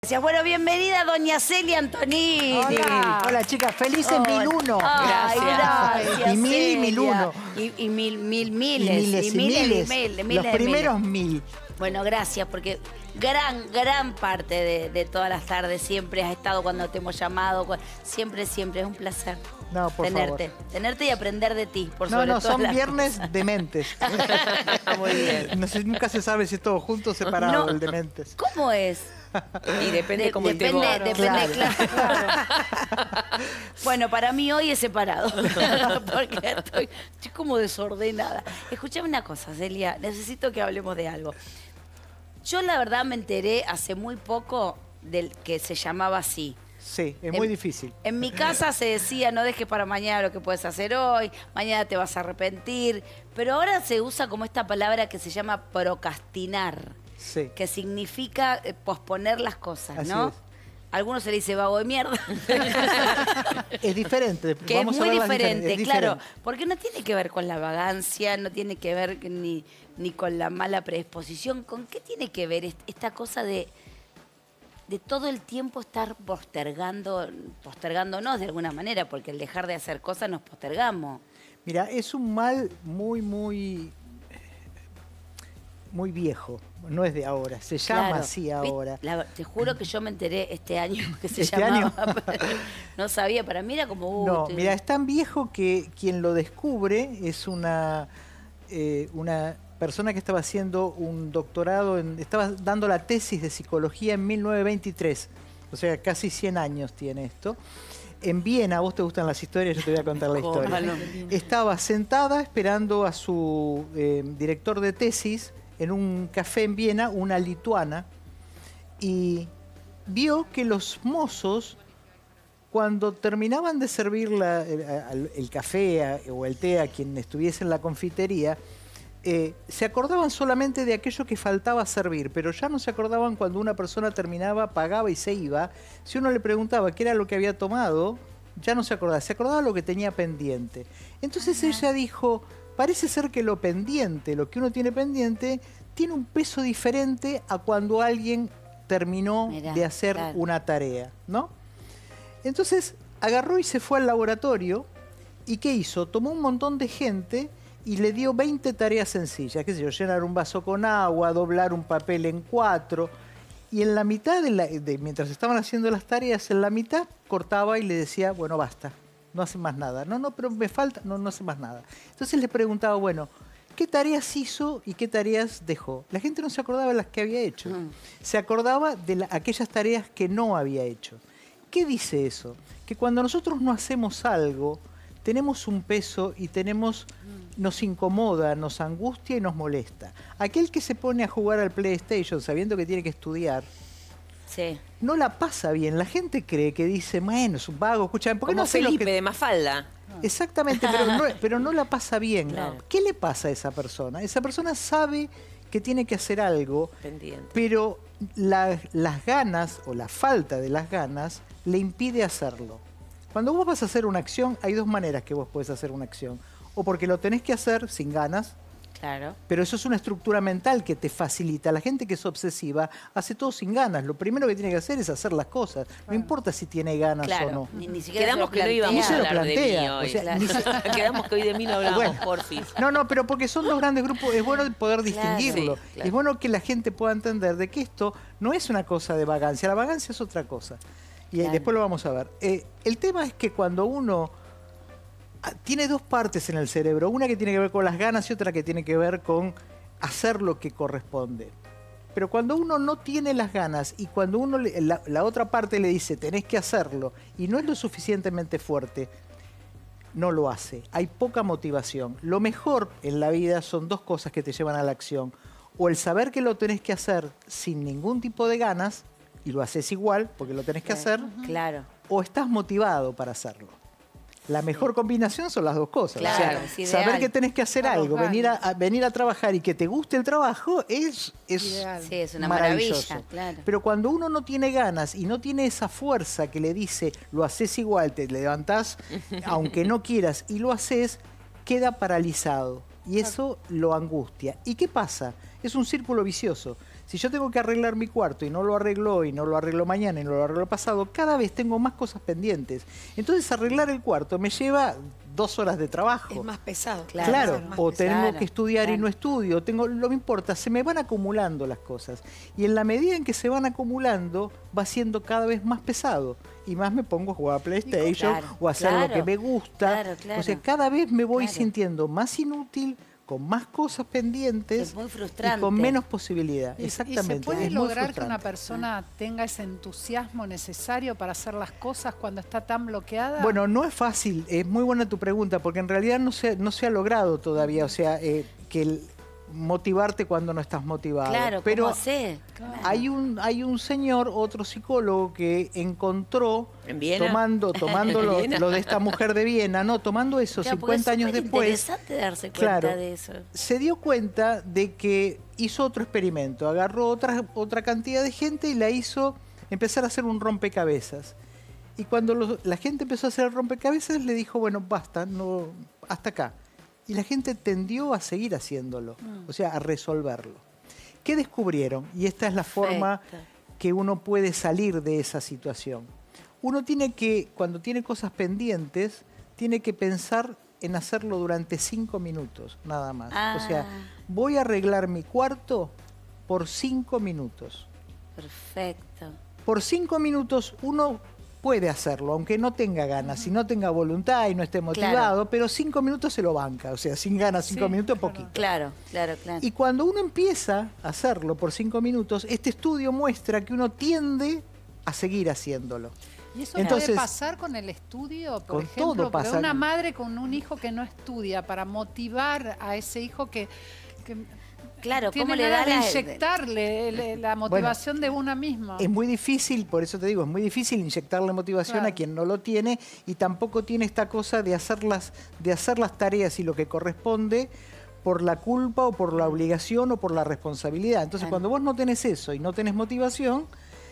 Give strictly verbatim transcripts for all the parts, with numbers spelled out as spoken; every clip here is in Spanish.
Bueno, bienvenida doña Celia Antonini. Hola, hola chicas, felices Hola. mil uno. Ay, gracias. gracias, Y mil y Celia. mil uno. Y, y mil, mil, miles. Y miles y miles, miles. miles, miles, Los primeros miles. mil. Bueno, gracias, porque gran, gran parte de, de todas las tardes siempre has estado cuando te hemos llamado. Siempre, siempre, es un placer. No, por tenerte, favor. tenerte y aprender de ti, por No, sobre no, todas son las viernes cosas. dementes. Muy bien. No sé, nunca se sabe si es todo junto o separado No. el dementes. ¿Cómo es? Y depende De- cómo depende, esté vos. depende, Claro. claro. Bueno, para mí hoy es separado. Porque estoy, estoy como desordenada. Escuchame una cosa, Celia. Necesito que hablemos de algo. Yo la verdad me enteré hace muy poco del que se llamaba así. Sí, es muy En- difícil. En mi casa se decía, no dejes para mañana lo que puedes hacer hoy, mañana te vas a arrepentir. Pero ahora se usa como esta palabra que se llama procrastinar, Sí. que significa eh, posponer las cosas, Así ¿no? es. A algunos se le dice vago de mierda. Es diferente. Que Vamos es a muy ver las diferente, diferen- es claro. diferente. Porque no tiene que ver con la vagancia, no tiene que ver ni, ni con la mala predisposición. ¿Con qué tiene que ver est- esta cosa de, de todo el tiempo estar postergando, postergándonos de alguna manera? Porque al dejar de hacer cosas nos postergamos. Mira, es un mal muy, muy, muy viejo. No es de ahora. Se llama Claro. así Vi- ahora. la- te juro que yo me enteré este año que se ¿Este llamaba. año? No sabía, para mí era como... uh, No, te- mira, es tan viejo que quien lo descubre es una, eh, una persona que estaba haciendo un doctorado, en, estaba dando la tesis de psicología en mil novecientos veintitrés. O sea, casi cien años tiene esto. En Viena, a vos te gustan las historias, yo te voy a contar la historia. Cómo no. Estaba sentada esperando a su eh, director de tesis en un café en Viena, una lituana, y vio que los mozos, cuando terminaban de servir la- el, el café a- o el té a quien estuviese en la confitería, eh, se acordaban solamente de aquello que faltaba servir, pero ya no se acordaban cuando una persona terminaba, pagaba y se iba. Si uno le preguntaba qué era lo que había tomado, ya no se acordaba, se acordaba lo que tenía pendiente. Entonces ella dijo, parece ser que lo pendiente, lo que uno tiene pendiente, tiene un peso diferente a cuando alguien terminó Mirá, de hacer claro. una tarea, ¿no? Entonces agarró y se fue al laboratorio y ¿qué hizo? Tomó un montón de gente y le dio veinte tareas sencillas, qué sé yo, llenar un vaso con agua, doblar un papel en cuatro, y en la mitad, de la- de- mientras estaban haciendo las tareas, en la mitad cortaba y le decía, bueno, basta, no hace más nada. No, no, pero me falta, no, no hace más nada. Entonces le preguntaba, bueno, ¿qué tareas hizo y qué tareas dejó? La gente no se acordaba de las que había hecho, Mm. se acordaba de la- aquellas tareas que no había hecho. ¿Qué dice eso? Que cuando nosotros no hacemos algo, tenemos un peso y tenemos, nos incomoda, nos angustia y nos molesta. Aquel que se pone a jugar al PlayStation sabiendo que tiene que estudiar, Sí. no la pasa bien. La gente cree que dice, bueno, es un vago, escucha, ¿por qué Como no hace lo Felipe que... de Mafalda. Exactamente, pero no, pero no la pasa bien. Claro. ¿Qué le pasa a esa persona? Esa persona sabe que tiene que hacer algo, Pendiente. pero la- las ganas o la falta de las ganas le impide hacerlo. Cuando vos vas a hacer una acción, hay dos maneras que vos podés hacer una acción. O porque lo tenés que hacer sin ganas, Claro. pero eso es una estructura mental que te facilita. La gente que es obsesiva hace todo sin ganas. Lo primero que tiene que hacer es hacer las cosas. No importa si tiene ganas Claro. o no. Ni, ni siquiera Quedamos se que lo no íbamos Ni a se lo hablar de plantea, mí o hoy. sea, Claro. ni se- Quedamos que hoy de mí no hablamos, Bueno. porfis. No, no, pero porque son dos grandes grupos, es bueno poder Claro. distinguirlo. Sí, claro. Es bueno que la gente pueda entender de que esto no es una cosa de vagancia, la vagancia es otra cosa. Y eh, Claro. después lo vamos a ver. Eh, el tema es que cuando uno ah, tiene dos partes en el cerebro, una que tiene que ver con las ganas y otra que tiene que ver con hacer lo que corresponde. Pero cuando uno no tiene las ganas y cuando uno le- la, la otra parte le dice tenés que hacerlo y no es lo suficientemente fuerte, no lo hace. Hay poca motivación. Lo mejor en la vida son dos cosas que te llevan a la acción. O el saber que lo tenés que hacer sin ningún tipo de ganas y lo haces igual porque lo tenés que hacer, Claro. o estás motivado para hacerlo. La mejor combinación son las dos cosas. Claro, o sea, es ideal. saber que tenés que hacer A los algo, venir a, ganas. a- venir a trabajar y que te guste el trabajo es, es Ideal. Sí, es una maravilloso. maravilla, claro. Pero cuando uno no tiene ganas y no tiene esa fuerza que le dice, lo haces igual, te levantás, aunque no quieras, y lo haces, queda paralizado. Y eso lo angustia. ¿Y qué pasa? Es un círculo vicioso. Si yo tengo que arreglar mi cuarto y no lo arreglo hoy, no lo arreglo mañana y no lo arreglo pasado, cada vez tengo más cosas pendientes. Entonces arreglar el cuarto me lleva dos horas de trabajo. Es más pesado. Claro, Claro, es más o pesado. tengo Claro, que estudiar y claro. no estudio, tengo, no me importa, se me van acumulando las cosas. Y en la medida en que se van acumulando, va siendo cada vez más pesado. Y más me pongo a jugar a PlayStation Claro, o a hacer claro, lo que me gusta. claro, claro. O sea, cada vez me voy Claro. sintiendo más inútil, con más cosas pendientes Es muy y frustrante. con menos posibilidad. Y- Exactamente. ¿Y se puede es muy lograr que una frustrante. persona tenga ese entusiasmo necesario para hacer las cosas cuando está tan bloqueada? Bueno, no es fácil, es muy buena tu pregunta, porque en realidad no se, no se ha logrado todavía, o sea, eh, que el motivarte cuando no estás motivado. Claro, pero ¿cómo sé? hay un, hay un señor, otro psicólogo, que encontró, ¿En Viena? tomando, tomando ¿En lo, Viena? lo de esta mujer de Viena, no, tomando eso Claro, porque cincuenta es años después, interesante darse cuenta claro, de eso. se dio cuenta de que hizo otro experimento, agarró otra, otra cantidad de gente y la hizo empezar a hacer un rompecabezas. Y cuando los- la gente empezó a hacer el rompecabezas, le dijo, bueno, basta, no, hasta acá. Y la gente tendió a seguir haciéndolo, o sea, a resolverlo. ¿Qué descubrieron? Y esta es la forma Perfecto. que uno puede salir de esa situación. Uno tiene que, cuando tiene cosas pendientes, tiene que pensar en hacerlo durante cinco minutos, nada más. O sea, Ah. voy a arreglar mi cuarto por cinco minutos. Perfecto. Por cinco minutos uno puede hacerlo, aunque no tenga ganas, si no tenga voluntad y no esté motivado, pero cinco minutos se lo banca, o sea, sin ganas, cinco Sí, minutos, claro. poquito. Claro, claro, claro. Y cuando uno empieza a hacerlo por cinco minutos, este estudio muestra que uno tiende a seguir haciéndolo. ¿Y eso Entonces, puede pasar con el estudio? Por con ejemplo, todo porque pasa. una madre con un hijo que no estudia para motivar a ese hijo que, que Claro, tiene ¿cómo le ganas da de la- inyectarle le- la motivación de una misma. Es muy difícil, por eso te digo, es muy difícil inyectarle motivación Claro. a quien no lo tiene y tampoco tiene esta cosa de hacer las, de hacer las tareas y lo que corresponde por la culpa o por la obligación o por la responsabilidad. Entonces, Claro. cuando vos no tenés eso y no tenés motivación,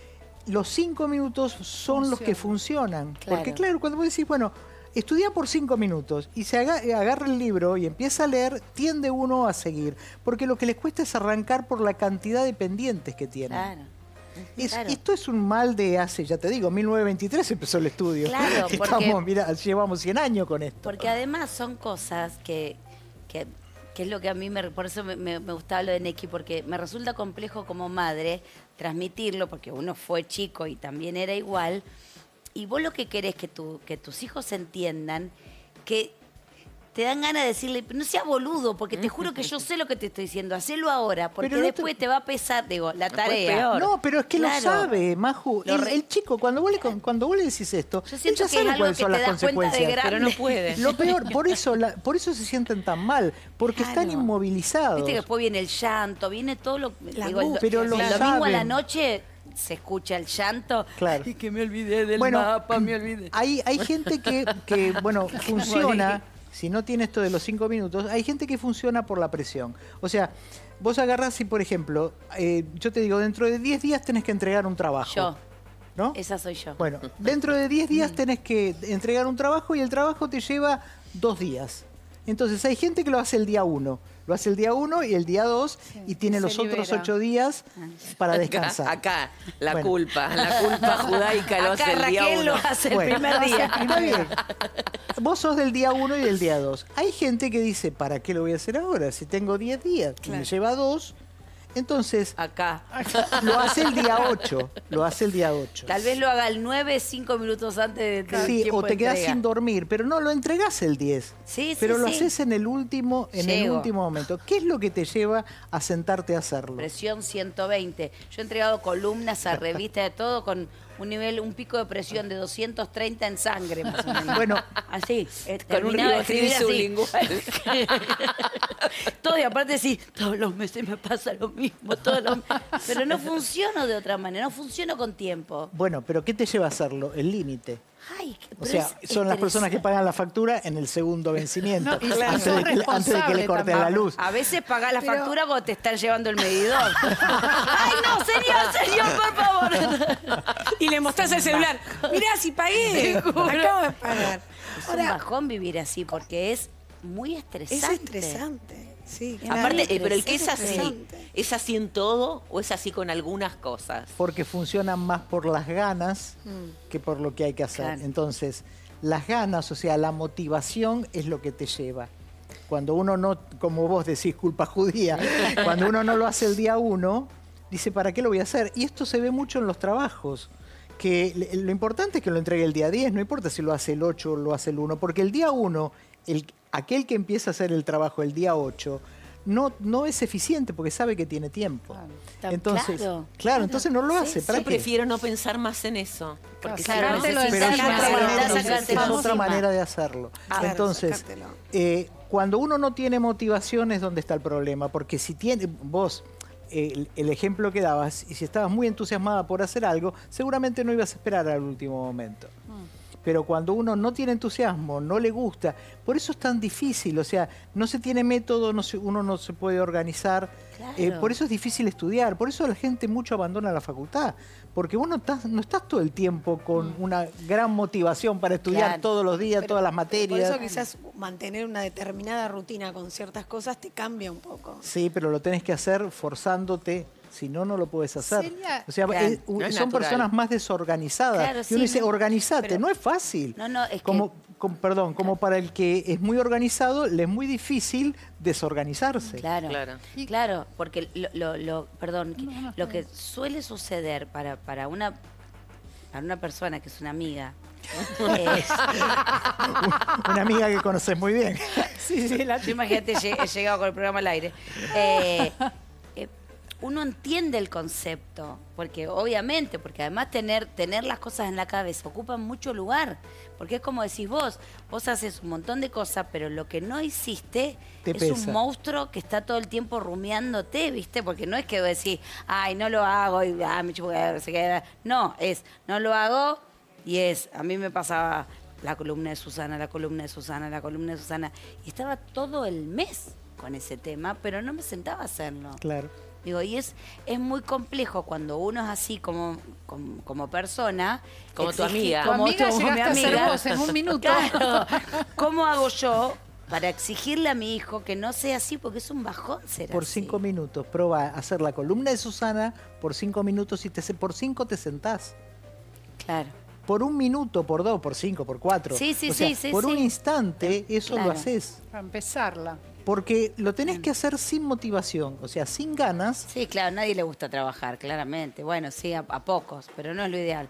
los cinco minutos son los que funcionan. Claro. Porque claro, cuando vos decís, bueno, estudia por cinco minutos y se aga- agarra el libro y empieza a leer, tiende uno a seguir. Porque lo que les cuesta es arrancar por la cantidad de pendientes que tienen. Claro. Es- Claro. Esto es un mal de hace, ya te digo, mil novecientos veintitrés empezó el estudio. Claro, porque- Estamos, mira, llevamos cien años con esto. Porque además son cosas que, que, que es lo que a mí, me, por eso me, me, me gustaba lo de Neki, porque me resulta complejo como madre transmitirlo, porque uno fue chico y también era igual, y vos lo que querés que, tu, que tus hijos entiendan que te dan ganas de decirle, no sea boludo, porque te juro que yo sé lo que te estoy diciendo, hacelo ahora, porque Pero no te- después te... va a pesar, digo, la Después tarea. peor. No, pero es que Claro. lo sabe, Maju. Lo El, re- el chico, cuando vos, le, con- cuando vos le decís esto, Yo él siento ya que es sabe algo cuáles que son te las das cuenta de consecuencias. grande. Pero no puede. Lo peor, por eso, la- por eso se sienten tan mal, porque están Claro. inmovilizados. Viste que después viene el llanto, viene todo lo... La digo, el, angustia, pero lo el domingo a la saben. noche se escucha el llanto. Claro. Y que me olvidé del Bueno, mapa, me olvidé. Hay, hay gente que, que, bueno, funciona, si no tiene esto de los cinco minutos, hay gente que funciona por la presión. O sea, vos agarrás y, por ejemplo, eh, yo te digo, dentro de diez días tenés que entregar un trabajo. Yo, ¿No? esa soy yo. Bueno, dentro de diez días tenés que entregar un trabajo y el trabajo te lleva dos días. Entonces hay gente que lo hace el día uno. Lo hace el día uno y el día dos y tiene se los otros libera. ocho días para Acá, descansar. acá, la Bueno. culpa, la culpa judaica lo Acá hace el día Raquel uno. lo hace Bueno, el primer día. Está bien. Vos sos del día uno y del día dos. Hay gente que dice, ¿para qué lo voy a hacer ahora? Si tengo diez días y me lleva dos, entonces Acá. lo hace el día ocho. Lo hace el día ocho. Tal vez lo haga el nueve, cinco minutos antes de del Sí, tiempo o te de quedás entrega. sin dormir, pero no lo entregás el diez. Sí, sí, pero lo sí. haces en el último, en el Llego. último momento. ¿Qué es lo que te lleva a sentarte a hacerlo? Presión ciento veinte. Yo he entregado columnas a revistas de todo con un nivel, un pico de presión de doscientos treinta en sangre, más o menos. Bueno, así. eh, Con un terminaba de ribotril escribir así. sublingual. Todo, y aparte sí, todos los meses me pasa lo mismo, todos los pero no funciono de otra manera, no funciono con tiempo. bueno, pero ¿qué te lleva a hacerlo? El límite. Ay, qué- O pero sea, es son las personas que estresante. pagan la factura en el segundo vencimiento, No, y son antes, de que, le- antes de que le responsables corten la también. luz. A veces pagás la Pero- factura cuando te están llevando el medidor. ¡Ay, no, señor, señor, por favor! Y le mostrás el celular. Mirá, si pagué. Acabo de pagar. Es un Ahora, bajón vivir así porque es muy es estresante. estresante. Sí, Aparte, claro. eh, pero el que es Es así, estresante. ¿es así en todo o es así con algunas cosas? Porque funcionan más por las ganas que por lo que hay que hacer. Claro. Entonces, las ganas, o sea, la motivación es lo que te lleva. Cuando uno no, como vos decís, culpa judía, cuando uno no lo hace el día uno, dice, ¿para qué lo voy a hacer? Y esto se ve mucho en los trabajos, que le- lo importante es que lo entregue el día diez, no importa si lo hace el ocho o lo hace el uno, porque el día uno, el, aquel que empieza a hacer el trabajo el día ocho, no, no es eficiente porque sabe que tiene tiempo. Claro. Entonces, Claro. claro, entonces no lo Sí, hace. sí. ¿Para Yo qué? prefiero no pensar más en eso. Porque Claro, si no, sacártelo no sé si de Pero es encima, otra sí, manera, sí, es- sí, es sí, otra sí. manera de hacerlo. Claro, Entonces, sacártelo. eh, cuando uno no tiene motivación es donde está el problema, porque si tiene, vos, eh, el, el ejemplo que dabas, y si estabas muy entusiasmada por hacer algo, seguramente no ibas a esperar al último momento. Pero cuando uno no tiene entusiasmo, no le gusta, por eso es tan difícil, o sea, no se tiene método, no se- uno no se puede organizar, Claro. eh, por eso es difícil estudiar, por eso la gente mucho abandona la facultad, porque vos no estás, no estás todo el tiempo con una gran motivación para estudiar Claro. todos los días, todas las Por materias. eso quizás mantener una determinada rutina con ciertas cosas te cambia un poco. Sí, pero lo tenés que hacer forzándote. Si no, no lo puedes hacer. Sería- O sea, Claro. es- u- No es son natural. personas más desorganizadas. Claro, y sí, uno dice, no, organizate. pero- No es fácil. No, no, es como, que- com- perdón, como para el que es muy organizado, le es muy difícil desorganizarse. Claro, Claro. claro, porque lo, lo- lo- perdón, que- No, no, lo está que suele suceder para, para una para una persona que es una amiga es, Una amiga que conoces muy bien. sí, sí, la, yo imagínate, lle- he llegado con el programa al aire. Eh, eh, uno entiende el concepto, porque obviamente, porque además tener, tener las cosas en la cabeza ocupa mucho lugar, porque es como decís vos, vos haces un montón de cosas, pero lo que no hiciste Te es pesa. un monstruo que está todo el tiempo rumiándote, ¿viste? Porque no es que vos decís, ay, no lo hago, y ah, me chupo, se queda. No, es, no lo hago, y es, a mí me pasaba la columna de Susana, la columna de Susana, la columna de Susana, y estaba todo el mes con ese tema, pero no me sentaba a hacerlo. Claro. Digo, y es, es muy complejo cuando uno es así como, como, como persona. Como tu exigir- amiga. Tu como amiga tu- llegaste mi a ser amiga. vos en un minuto. Claro. ¿Cómo hago yo para exigirle a mi hijo que no sea así? Porque es un bajón ser Por así. cinco minutos. Prueba a hacer la columna de Susana por cinco minutos y te, se- por cinco te sentás. Claro. Por un minuto, por dos, por cinco, por cuatro. Sí, sí, O sea, sí, sí, por un sí. instante eso Claro. lo haces. Para empezarla. Porque lo tenés que hacer sin motivación, o sea, sin ganas. Sí, claro, a nadie le gusta trabajar, claramente. Bueno, sí, a, a pocos, pero no es lo ideal.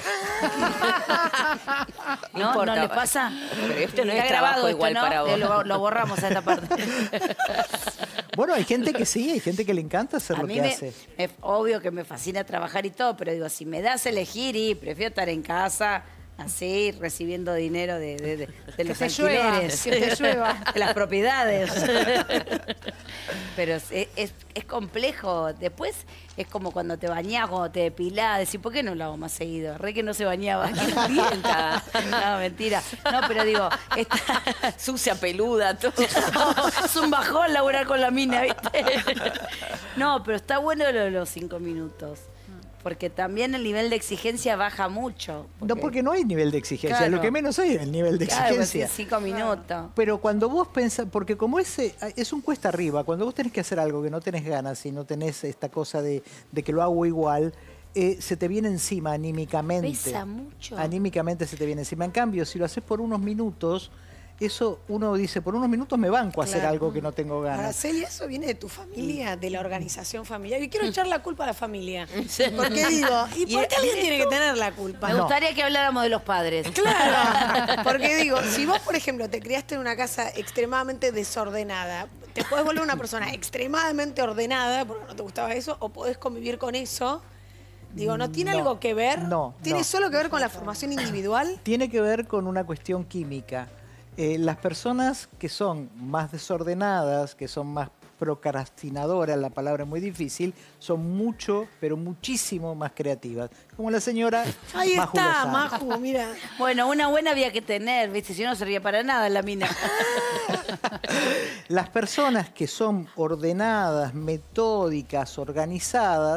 No ¿No? importa. ¿No le pasa? Pero esto no Está es grabado trabajo esto, igual ¿no? para vos. Eh, Lo, lo borramos a esta parte. Bueno, hay gente que sí, hay gente que le encanta hacer A lo mí que me, hace. me- obvio que me fascina trabajar y todo, pero digo, si me das a elegir y prefiero estar en casa, así, recibiendo dinero de, de, de- de los te llueva, alquileres, que te llueva. de las propiedades. Pero es, es- es complejo. Después es como cuando te bañás, cuando te depilás, decís, ¿por qué no lo hago más seguido? Re que no se bañaba. Clienta. No, mentira. No, pero digo, está, Sucia, peluda, todo. es un bajón laburar con la mina, ¿viste? No, pero está bueno lo de los cinco minutos. Porque también el nivel de exigencia baja mucho. No, porque no hay nivel de exigencia, Claro. lo que menos hay es el nivel de Claro, pues, exigencia. sí, cinco minutos. Pero cuando vos pensás, porque como ese es un cuesta arriba, cuando vos tenés que hacer algo que no tenés ganas y no tenés esta cosa de, de que lo hago igual, eh, se te viene encima anímicamente. Pesa mucho. Anímicamente se te viene encima. En cambio, si lo haces por unos minutos, eso uno dice, por unos minutos me banco a hacer Claro. algo que no tengo ganas. Araceli, eso viene de tu familia, de la organización familiar. Y quiero echar la culpa a la familia. Porque digo, ¿y por qué alguien tiene que tener la culpa? Me gustaría que habláramos de los padres. Claro, porque digo, si vos, por ejemplo, te criaste en una casa extremadamente desordenada, te podés volver una persona extremadamente ordenada, porque no te gustaba eso, o podés convivir con eso. Digo, ¿no tiene No, algo que ver? no, ¿Tiene no. solo que ver con la formación individual? Tiene que ver con una cuestión química. Eh, las personas que son más desordenadas, que son más procrastinadoras, la palabra es muy difícil, son mucho, pero muchísimo más creativas. Como la señora Ahí Maju está, Lozano. Maju, mira. Bueno, una buena había que tener, ¿viste? Si no, no servía para nada la mina. Las personas que son ordenadas, metódicas, organizadas,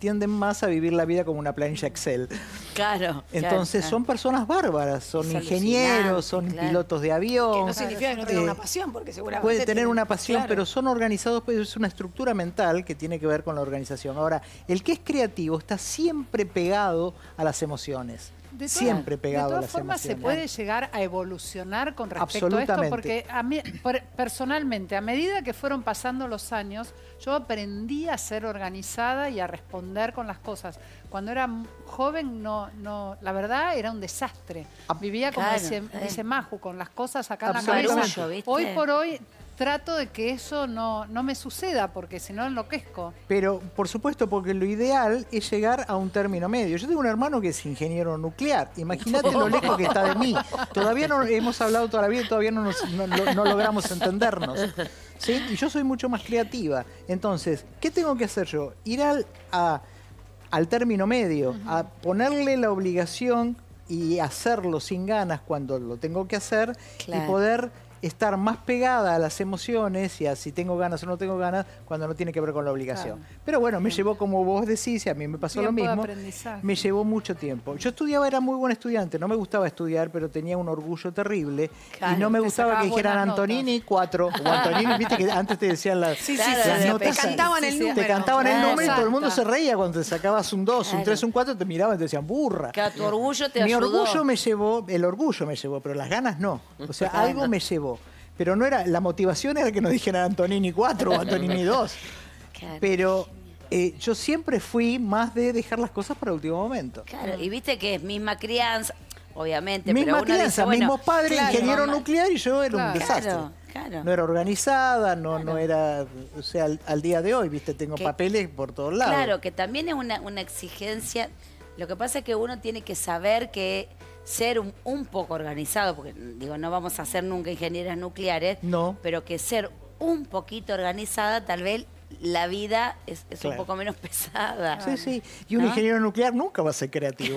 tienden más a vivir la vida como una planilla Excel. Claro. Entonces claro, son personas bárbaras, son Es ingenieros, son alucinante, claro. pilotos de avión. Que no significa que no tenga Eh, una pasión, porque seguramente... Puede tener tienen- una pasión, claro. pero son organizados, pues es una estructura mental que tiene que ver con la organización. Ahora, el que es creativo está siempre pegado a las emociones. De todas- Siempre pegado de a todas las formas, se emociones. puede llegar a evolucionar con respecto a esto, Absolutamente. porque a mí, por- personalmente, a medida que fueron pasando los años, yo aprendí a ser organizada y a responder con las cosas. Cuando era m- joven, no, no, la verdad era un desastre. Ah, Vivía como claro, dice, eh. dice Maju, con las cosas acá en la Absolutamente. cabeza. Barullo, ¿viste? Hoy por hoy trato de que eso no, no me suceda, porque si no enloquezco. Pero, por supuesto, porque lo ideal es llegar a un término medio. Yo tengo un hermano que es ingeniero nuclear. Imagínate lo lejos que está de mí. Todavía no hemos hablado toda la vida y todavía no, nos- no- no- no logramos entendernos. ¿Sí? Y yo soy mucho más creativa. Entonces, ¿qué tengo que hacer yo? Ir al, a- al término medio, a ponerle la obligación y hacerlo sin ganas cuando lo tengo que hacer Claro. y poder estar más pegada a las emociones y a si tengo ganas o no tengo ganas cuando no tiene que ver con la obligación. Claro. Pero bueno, me llevó, como vos decís, y a mí me pasó Tiempo lo de mismo, aprendizaje. me llevó mucho tiempo. Yo estudiaba, era muy buen estudiante, no me gustaba estudiar, pero tenía un orgullo terrible Claro, y no me te gustaba que sacabas dijeran buenas notas. Antonini cuatro o Antonini, viste que antes te decían las, Sí, sí, Claro, sí, las sí, notas. te cantaban el Sí, sí, número. Te cantaban el Claro. número y todo el mundo se Exacto. reía cuando te sacabas un dos, un Claro. tres, un cuatro, te miraban y te decían burra. Claro, tu orgullo te Mi ayudó. orgullo me llevó, el orgullo me llevó, pero las ganas no. O sea, Claro. algo me llevó. Pero no era, la motivación era que nos dijeran Antonini cuatro o Antonini dos. Claro. Pero eh, yo siempre fui más de dejar las cosas para el último momento. Claro, y viste que es misma crianza, obviamente, Misma pero uno crianza, dice, bueno, mismos padres, claro, ingeniero mamá- nuclear y yo era un Claro. desastre. Claro, claro. No era organizada, no, no era, o sea, al, al día de hoy, viste, tengo Que- papeles por todos lados. Claro, que también es una, una exigencia. Lo que pasa es que uno tiene que saber que ser un, un poco organizado, porque digo, no vamos a ser nunca ingenieras nucleares, No. pero que ser un poquito organizada, tal vez la vida es, es un Claro. poco menos pesada. Sí, sí. Y un ¿No? ingeniero nuclear nunca va a ser creativo.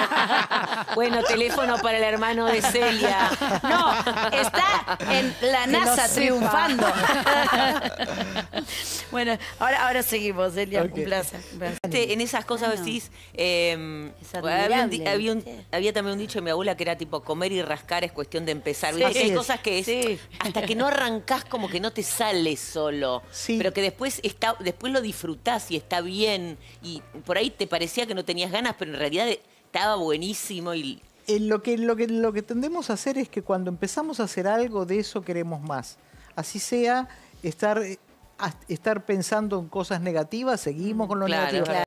Bueno, teléfono para el hermano de Celia. No, está en la Que lo NASA sepa. triunfando. Bueno, ahora, ahora seguimos, Celia, Ok. un placer. un placer. Este, en esas cosas Bueno. decís, eh, Es había, un di- admirable, había un- ¿viste? había también un dicho de mi abuela que era tipo comer y rascar es cuestión de empezar. Sí. ¿Viste? Hay Así es. cosas que es, Sí. hasta que no arrancás como que no te sale solo, Sí. pero que después está, después lo disfrutás y está bien y por ahí te parecía que no tenías ganas, pero en realidad estaba buenísimo y Eh, lo, que, lo, que, lo que tendemos a hacer es que cuando empezamos a hacer algo de eso queremos más. Así sea estar, eh, a- estar pensando en cosas negativas, seguimos con lo Claro, negativo. claro.